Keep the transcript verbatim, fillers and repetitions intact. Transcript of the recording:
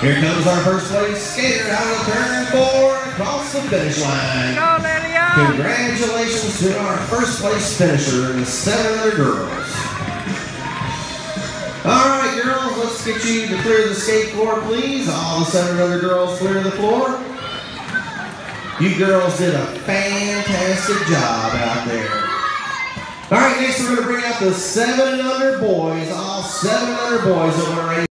Here comes our first place skater out of turn four across the finish line. Go, Lydia! Congratulations to our first place finisher and the seven other girls. All right, girls, let's get you to clear the skate floor, please. All the seven other girls clear the floor. You girls did a fantastic job out there. All right, next we're going to bring out the seven and under boys. All seven and under boys that want to raise